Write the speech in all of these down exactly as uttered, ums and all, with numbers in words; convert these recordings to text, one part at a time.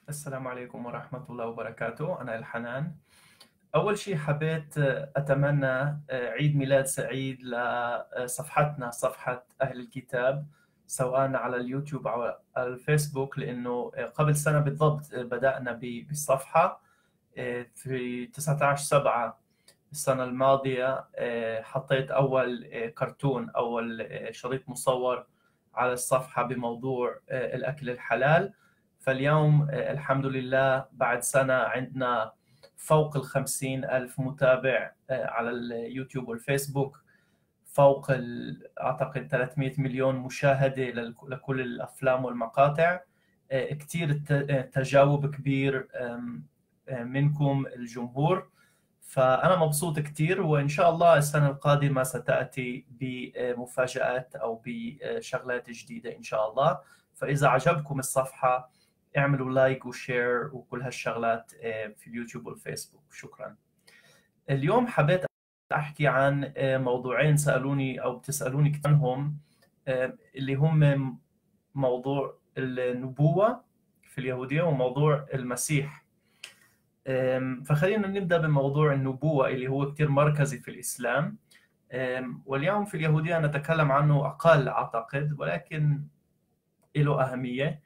السلام عليكم ورحمة الله وبركاته. أنا الحنان. أول شيء حبيت أتمنى عيد ميلاد سعيد لصفحتنا، صفحة أهل الكتاب، سواء على اليوتيوب أو على الفيسبوك، لأنه قبل سنة بالضبط بدأنا بالصفحة في تسعة عشر سبعة السنة الماضية. حطيت أول كرتون، أول شريط مصور على الصفحة بموضوع الأكل الحلال. فاليوم الحمد لله بعد سنة عندنا فوق الخمسين ألف متابع على اليوتيوب والفيسبوك، فوق أعتقد ثلاثمئة مليون مشاهدة لكل الأفلام والمقاطع. كتير تجاوب كبير منكم الجمهور، فأنا مبسوط كتير، وإن شاء الله السنة القادمة ستأتي بمفاجآت أو بشغلات جديدة إن شاء الله. فإذا عجبكم الصفحة اعملوا لايك وشير وكل هالشغلات في اليوتيوب والفيسبوك. شكرا. اليوم حبيت أحكي عن موضوعين سألوني أو بتسألوني كتير عنهم، اللي هم موضوع النبوة في اليهودية وموضوع المسيح. فخلينا نبدأ بموضوع النبوة اللي هو كتير مركزي في الإسلام، واليوم في اليهودية نتكلم عنه أقل أعتقد، ولكن له أهمية.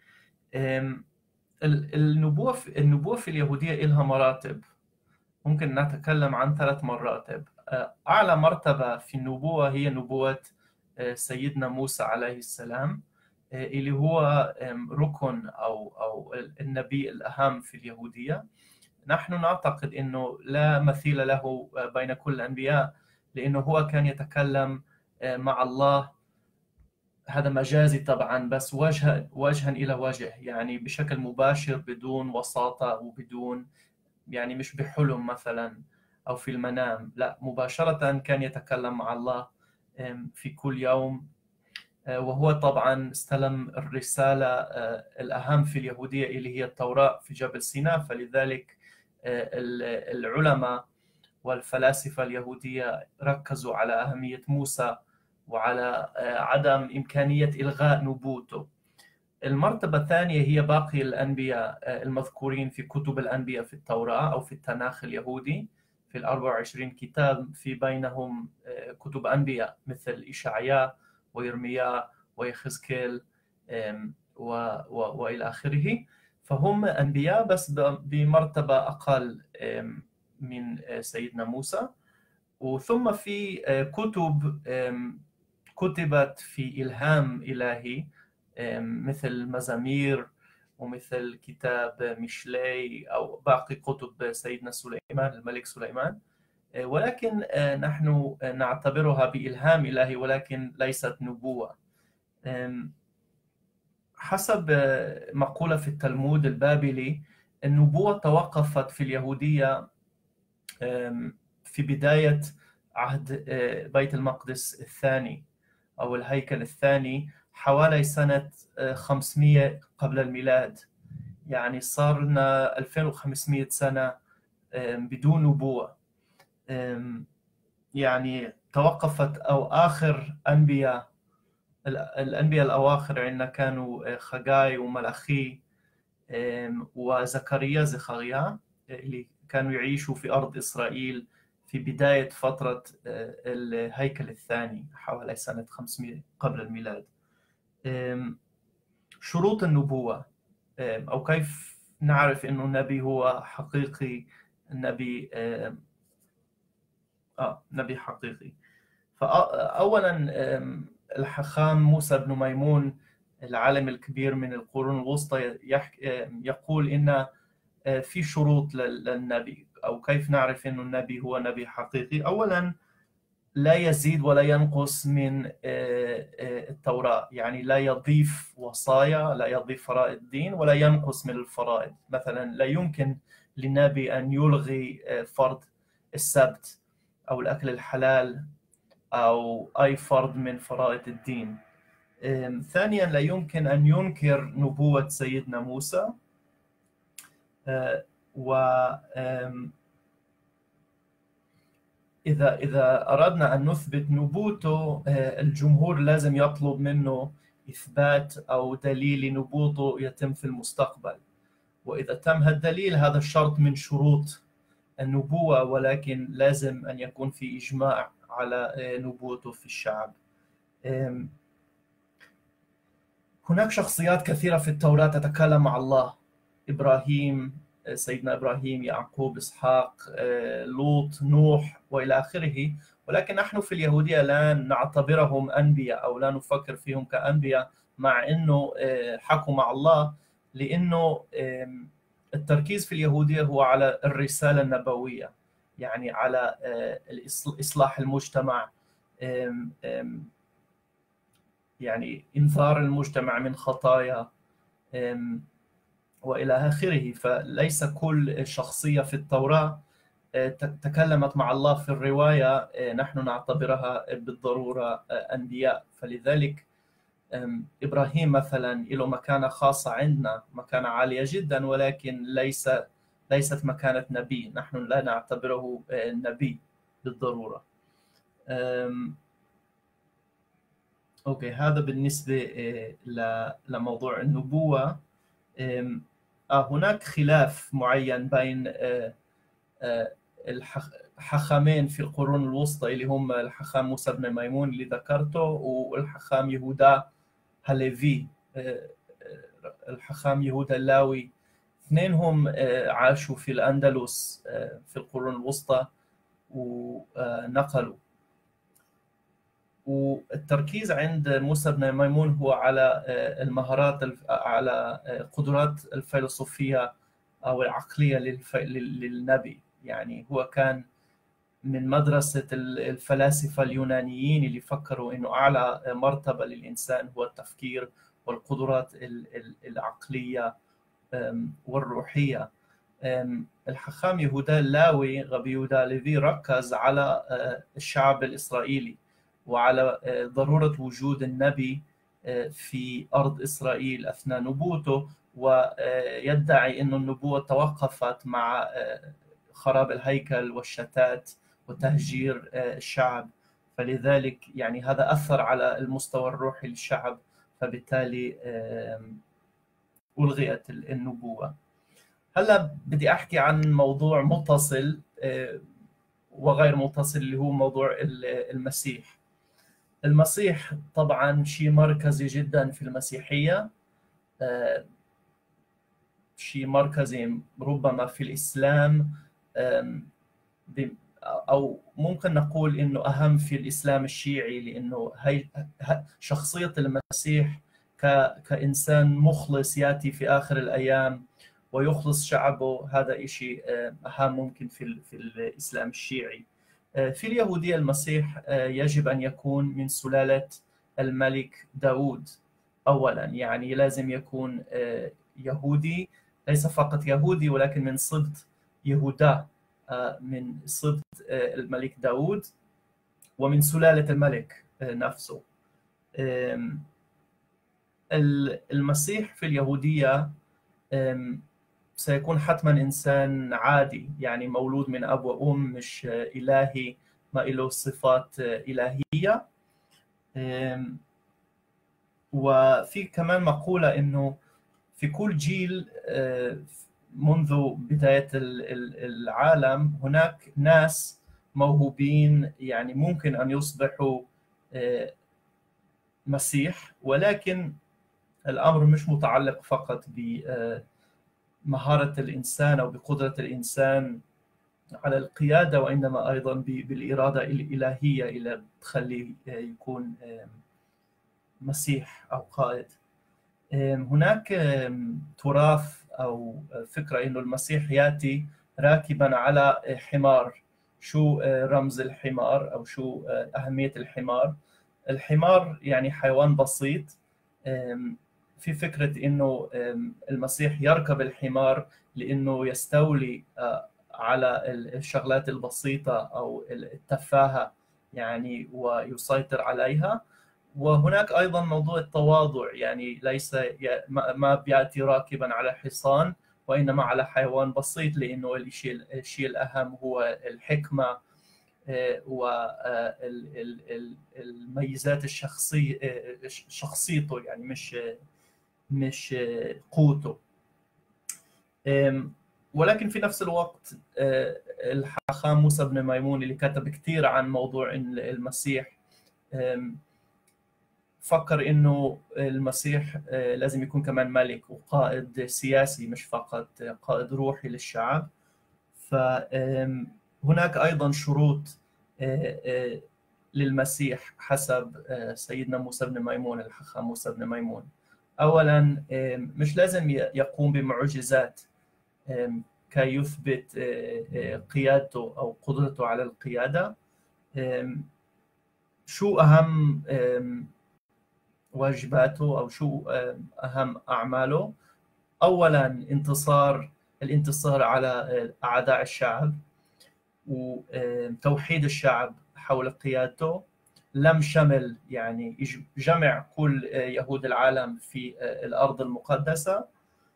النبوة في النبوة في اليهودية لها مراتب، ممكن نتكلم عن ثلاث مراتب. أعلى مرتبة في النبوة هي نبوة سيدنا موسى عليه السلام، اللي هو ركن أو أو النبي الأهم في اليهودية. نحن نعتقد أنه لا مثيل له بين كل الأنبياء، لأنه هو كان يتكلم مع الله، هذا مجازي طبعا، بس وجها وجها إلى وجه، يعني بشكل مباشر بدون وساطة وبدون، يعني مش بحلم مثلا أو في المنام، لا مباشرة كان يتكلم مع الله في كل يوم. وهو طبعا استلم الرسالة الأهم في اليهودية اللي هي التوراة في جبل سيناء، فلذلك العلماء والفلاسفة اليهودية ركزوا على أهمية موسى وعلى عدم إمكانية إلغاء نبوته. المرتبة الثانية هي باقي الأنبياء المذكورين في كتب الأنبياء في التوراة أو في التناخ اليهودي، في الأربع وعشرين كتاب، في بينهم كتب أنبياء مثل إشعياء ويرمياء ويخزكيل وإلى آخره. فهم أنبياء بس بمرتبة أقل من سيدنا موسى. وثم في كتب كتبت في إلهام إلهي مثل مزامير ومثل كتاب مشلي أو باقي كتب سيدنا سليمان الملك سليمان، ولكن نحن نعتبرها بإلهام إلهي ولكن ليست نبوة. حسب مقولة في التلمود البابلي، النبوة توقفت في اليهودية في بداية عهد بيت المقدس الثاني أو الهيكل الثاني حوالي سنة خمسمئة قبل الميلاد، يعني صارنا ألفين وخمسمئة سنة بدون نبوة. يعني توقفت، أو آخر أنبياء الأنبياء الأواخر عندنا كانوا خجاي وملأخي وزكريا زخريا اللي كانوا يعيشوا في أرض إسرائيل في بداية فترة الهيكل الثاني حوالي سنة خمسمئة قبل الميلاد. شروط النبوة، أو كيف نعرف أنه النبي هو حقيقي، النبي آه نبي حقيقي. فأولا الحخام موسى بن ميمون العالم الكبير من القرون الوسطى يقول إن في شروط للنبي، أو كيف نعرف أن النبي هو نبي حقيقي. أولا لا يزيد ولا ينقص من التوراة، يعني لا يضيف وصايا، لا يضيف فرائض الدين ولا ينقص من الفرائض. مثلا لا يمكن للنبي أن يلغي فرض السبت أو الأكل الحلال أو أي فرض من فرائض الدين. ثانيا لا يمكن أن ينكر نبوة سيدنا موسى. و إذا إذا أردنا أن نثبت نبوته، الجمهور لازم يطلب منه إثبات أو دليل نبوته يتم في المستقبل. وإذا تم هالدليل هذا الشرط من شروط النبوة، ولكن لازم أن يكون في إجماع على نبوته في الشعب. هناك شخصيات كثيرة في التوراة تتكلم مع الله: إبراهيم، سيدنا إبراهيم، يعقوب، إسحاق، لوط، نوح وإلى آخره. ولكن نحن في اليهودية لا نعتبرهم أنبياء أو لا نفكر فيهم كأنبياء، مع أنه حكوا مع الله، لأنه التركيز في اليهودية هو على الرسالة النبوية، يعني على إصلاح المجتمع، يعني إنذار المجتمع من خطايا وإلى آخره. فليس كل شخصية في التوراة تكلمت مع الله في الرواية نحن نعتبرها بالضرورة أنبياء. فلذلك إبراهيم مثلا له مكانة خاصة عندنا، مكانة عالية جدا، ولكن ليس ليست مكانة نبي، نحن لا نعتبره نبي بالضرورة. أوكي، هذا بالنسبة لموضوع النبوة. هناك خلاف معين بين الحخامين في القرون الوسطى اللي هم الحخام موسى بن ميمون اللي ذكرته، والحخام يهودا هاليفي. الحخام يهودا اللاوي اثنينهم عاشوا في الأندلس في القرون الوسطى ونقلوا. والتركيز عند موسى بن ميمون هو على المهارات، على قدرات الفيلسوفية أو العقلية للنبي. يعني هو كان من مدرسة الفلاسفة اليونانيين اللي فكروا إنه أعلى مرتبة للإنسان هو التفكير والقدرات العقلية والروحية. الحخام يهودا اللاوي، غبي يهودا ليفي، ركز على الشعب الإسرائيلي وعلى ضرورة وجود النبي في أرض إسرائيل أثناء نبوته، ويدعي أن النبوة توقفت مع خراب الهيكل والشتات وتهجير الشعب. فلذلك يعني هذا أثر على المستوى الروحي للشعب، فبالتالي ألغيت النبوة. هلا بدي أحكي عن موضوع متصل وغير متصل اللي هو موضوع المسيح. المسيح طبعا شيء مركزي جدا في المسيحية، شيء مركزي ربما في الإسلام، أو ممكن نقول إنه أهم في الإسلام الشيعي، لأنه هي شخصية المسيح كإنسان مخلص يأتي في آخر الأيام ويخلص شعبه. هذا شيء أهم ممكن في في الإسلام الشيعي. في اليهودية المسيح يجب أن يكون من سلالة الملك داود أولا، يعني لازم يكون يهودي، ليس فقط يهودي ولكن من سبط يهودا، من سبط الملك داود ومن سلالة الملك نفسه. المسيح في اليهودية سيكون حتما إنسان عادي، يعني مولود من أب وأم، مش إلهي ما له صفات إلهية. وفي كمان مقولة إنه في كل جيل منذ بداية العالم هناك ناس موهوبين، يعني ممكن أن يصبحوا مسيح، ولكن الأمر مش متعلق فقط بمهارة الإنسان أو بقدرة الإنسان على القيادة، وإنما أيضا بالإرادة الإلهية اللي تخليه يكون مسيح أو قائد. هناك تراث أو فكرة إنه المسيح يأتي راكبا على حمار. شو رمز الحمار أو شو أهمية الحمار؟ الحمار يعني حيوان بسيط. في فكرة إنه المسيح يركب الحمار لأنه يستولي على الشغلات البسيطة أو التفاهة يعني ويسيطر عليها. وهناك أيضا موضوع التواضع، يعني ليس ما بيأتي راكبا على حصان وإنما على حيوان بسيط، لأنه الشيء الشيء الأهم هو الحكمة والميزات الشخصية، شخصيته، يعني مش مش قوته. ولكن في نفس الوقت الحاخام موسى بن ميمون اللي كتب كثير عن موضوع المسيح فكر إنه المسيح لازم يكون كمان ملك وقائد سياسي، مش فقط قائد روحي للشعب. فهناك أيضا شروط للمسيح حسب سيدنا موسى بن ميمون، الحاخام موسى بن ميمون. أولا مش لازم يقوم بمعجزات كي يثبت قيادته أو قدرته على القيادة. شو أهم واجباته أو شو أهم أعماله؟ أولا انتصار الانتصار على أعداء الشعب وتوحيد الشعب حول قيادته، لم شمل يعني جمع كل يهود العالم في الأرض المقدسة،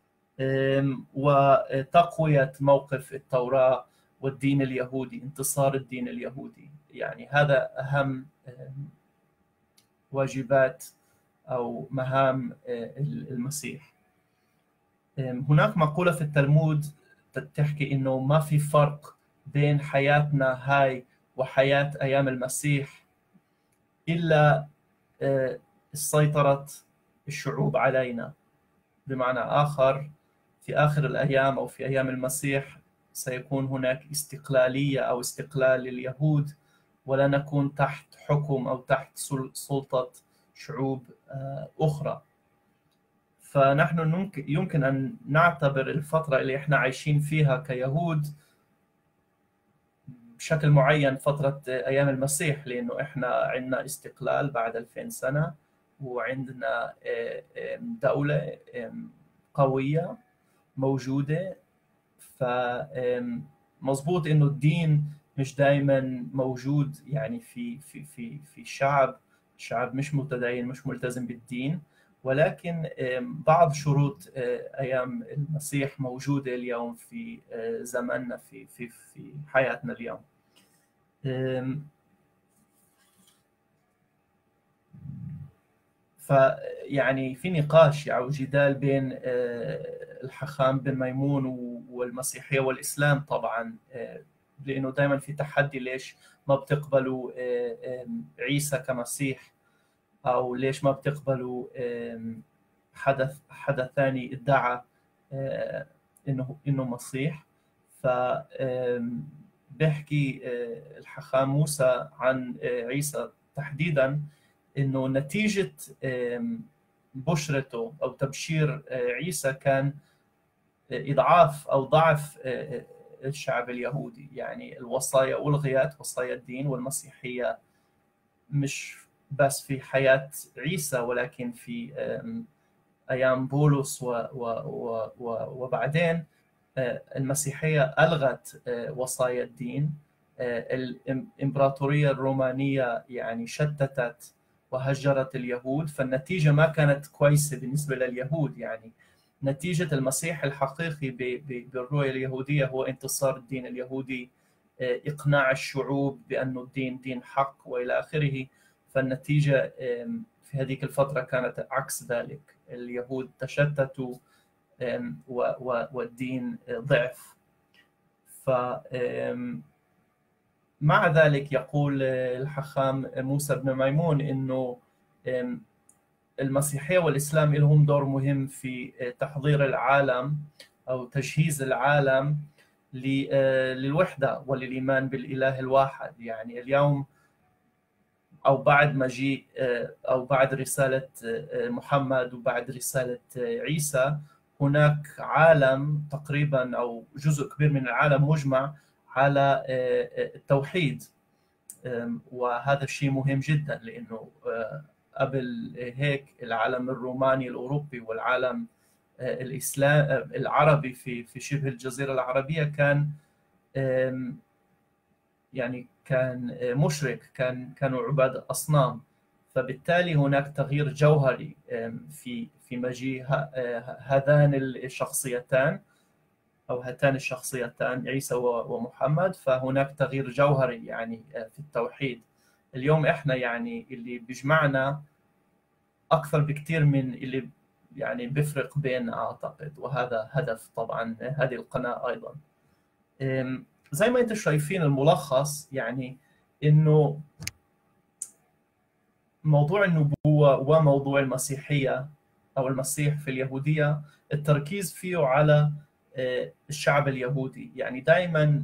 وتقوية موقف التوراة والدين اليهودي، انتصار الدين اليهودي. يعني هذا أهم واجبات أو مهام المسيح. هناك مقولة في التلمود تحكي إنه ما في فرق بين حياتنا هاي وحياة أيام المسيح إلا سيطرة الشعوب علينا. بمعنى آخر، في آخر الأيام أو في أيام المسيح سيكون هناك استقلالية أو استقلال لليهود، ولا نكون تحت حكم أو تحت سلطة شعوب أخرى. فنحن يمكن أن نعتبر الفترة اللي إحنا عايشين فيها كيهود بشكل معين فترة أيام المسيح، لأنه إحنا عندنا استقلال بعد ألفين سنة، وعندنا دولة قوية موجودة. فمظبوط إنه الدين مش دائما موجود يعني في في في في شعب شعب مش متدين، مش ملتزم بالدين، ولكن بعض شروط أيام المسيح موجودة اليوم في زماننا، في في في حياتنا اليوم. فيعني في نقاش أو جدال بين الحاخام بن ميمون والمسيحية والإسلام طبعا، لأنه دائما في تحدي، ليش ما بتقبلوا عيسى كمسيح، أو ليش ما بتقبلوا حدث حدا ثاني ادعى إنه إنه مسيح. فبحكي الحاخام موسى عن عيسى تحديدا إنه نتيجة بشرته أو تبشير عيسى كان إضعاف أو ضعف الشعب اليهودي. يعني الوصايا ألغيت، وصايا الدين والمسيحية، مش بس في حياة عيسى ولكن في أيام بولس وبعدين المسيحية ألغت وصايا الدين. الإمبراطورية الرومانية يعني شتتت وهجرت اليهود، فالنتيجة ما كانت كويسة بالنسبة لليهود. يعني نتيجة المسيح الحقيقي بالرؤية اليهودية هو انتصار الدين اليهودي، إقناع الشعوب بأنه الدين دين حق وإلى آخره. فالنتيجة في هذه الفترة كانت عكس ذلك، اليهود تشتتوا والدين ضعف. ف مع ذلك يقول الحاخام موسى بن ميمون إنه المسيحية والإسلام لهم دور مهم في تحضير العالم أو تجهيز العالم للوحدة وللإيمان بالإله الواحد. يعني اليوم أو بعد مجيء أو بعد رسالة محمد وبعد رسالة عيسى، هناك عالم تقريبا أو جزء كبير من العالم مجمع على التوحيد، وهذا الشيء مهم جدا، لأنه قبل هيك العالم الروماني الأوروبي والعالم الإسلام العربي في في شبه الجزيرة العربية كان يعني كان مشرك، كان كانوا عباد أصنام. فبالتالي هناك تغيير جوهري في في مجيء هذان الشخصيتان أو هاتان الشخصيتان عيسى ومحمد. فهناك تغيير جوهري يعني في التوحيد. اليوم إحنا يعني اللي بيجمعنا أكثر بكتير من اللي يعني بيفرق بين أعتقد، وهذا هدف طبعا هذه القناة أيضا. زي ما أنتم شايفين الملخص، يعني إنه موضوع النبوة وموضوع المسيحية أو المسيح في اليهودية التركيز فيه على الشعب اليهودي. يعني دائما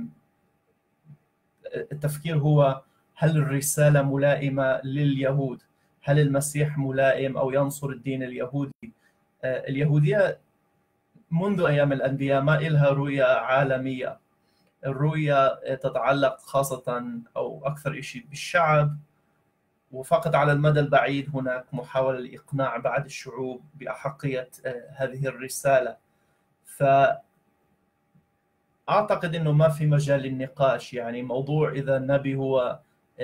التفكير هو هل الرسالة ملائمة لليهود؟ هل المسيح ملائم أو ينصر الدين اليهودي؟ اليهودية منذ أيام الأنبياء ما إلها رؤية عالمية. الرؤية تتعلق خاصة أو أكثر شيء بالشعب، وفقط على المدى البعيد هناك محاولة لإقناع بعض الشعوب بأحقية هذه الرسالة. فأعتقد أنه ما في مجال للنقاش. يعني موضوع إذا النبي هو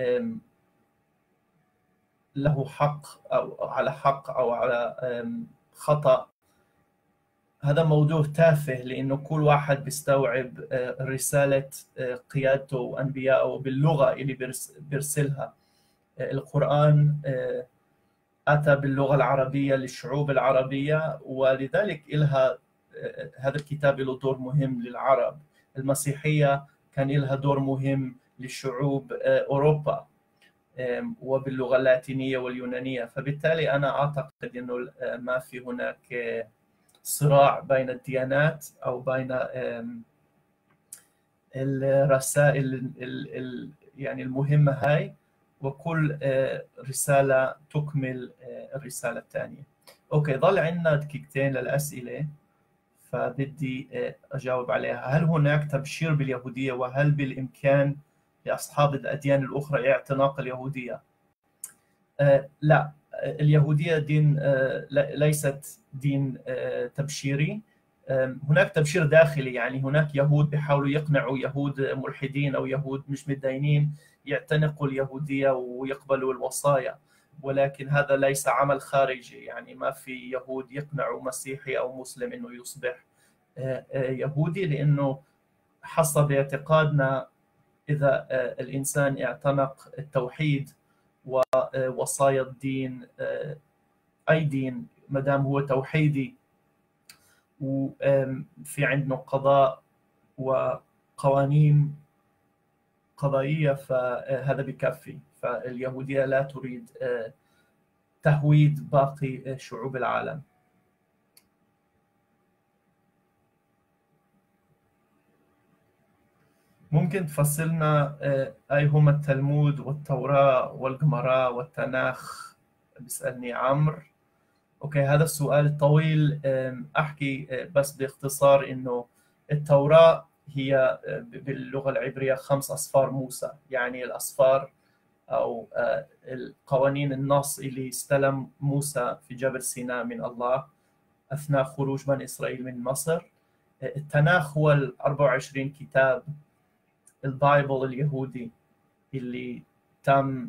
له حق أو على حق أو على خطأ، هذا موضوع تافه، لأنه كل واحد بيستوعب رسالة قيادته وأنبيائه باللغة اللي بيرسلها. القرآن أتى باللغة العربية للشعوب العربية، ولذلك إلها هذا الكتاب له دور مهم للعرب. المسيحية كان لها دور مهم للشعوب أوروبا وباللغة اللاتينية واليونانية. فبالتالي أنا أعتقد أنه ما في هناك صراع بين الديانات أو بين الرسائل يعني المهمة هاي، وكل رسالة تكمل الرسالة الثانية. أوكي، ضل عندنا دقيقتين للأسئلة فبدي أجاوب عليها. هل هناك تبشير باليهودية؟ وهل بالإمكان لأصحاب الأديان الأخرى اعتناق اليهودية؟ آه لا، اليهودية دين آه ليست دين آه تبشيري. آه هناك تبشير داخلي، يعني هناك يهود بيحاولوا يقنعوا يهود ملحدين أو يهود مش متدينين يعتنقوا اليهودية ويقبلوا الوصايا، ولكن هذا ليس عمل خارجي. يعني ما في يهود يقنعوا مسيحي أو مسلم إنه يصبح آه آه يهودي، لأنه حسب اعتقادنا إذا آه الإنسان اعتنق التوحيد ووصايا الدين، أي دين ما دام هو توحيدي وفي عندنا قضاء وقوانين قضائية، فهذا بكفي. فاليهودية لا تريد تهويد باقي شعوب العالم. ممكن تفصلنا أي هما التلمود والتوراة والجمرة والتناخ؟ بيسألني عمرو. أوكي، هذا السؤال طويل. أحكي بس باختصار إنه التوراة هي باللغة العبرية خمس أسفار موسى، يعني الأسفار أو القوانين النص اللي استلم موسى في جبل سيناء من الله أثناء خروج بني إسرائيل من مصر. التناخ هو ال أربعة وعشرين كتاب البايبل اليهودي اللي تم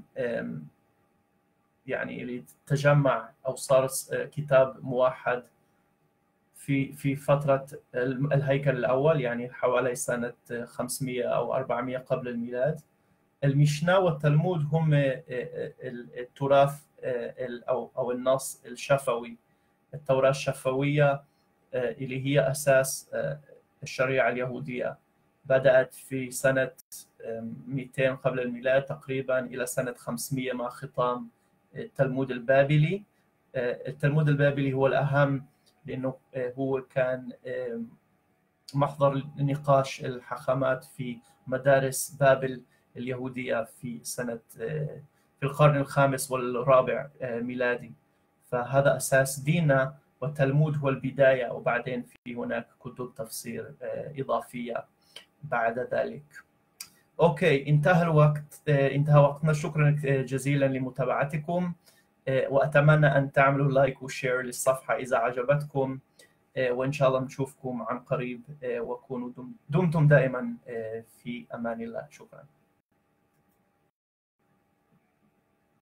يعني اللي تجمع أو صار كتاب موحد في في فترة الهيكل الأول، يعني حوالي سنة خمسمئة أو أربعمئة قبل الميلاد. المشنا والتلمود هم التراث أو أو النص الشفوي، التوراة الشفوية اللي هي أساس الشريعة اليهودية. بدأت في سنة مئتين قبل الميلاد تقريبا إلى سنة خمسمئة مع ختام التلمود البابلي. التلمود البابلي هو الأهم لأنه هو كان محضر نقاش الحاخامات في مدارس بابل اليهودية في سنة في القرن الخامس والرابع ميلادي. فهذا أساس ديننا، والتلمود هو البداية، وبعدين في هناك كتب تفسير إضافية بعد ذلك. أوكي، انتهى الوقت، انتهى وقتنا. شكرا جزيلا لمتابعتكم، وأتمنى أن تعملوا لايك وشير للصفحة إذا عجبتكم، وإن شاء الله نشوفكم عن قريب، وكونوا دمتم دائما في أمان الله. شكرا.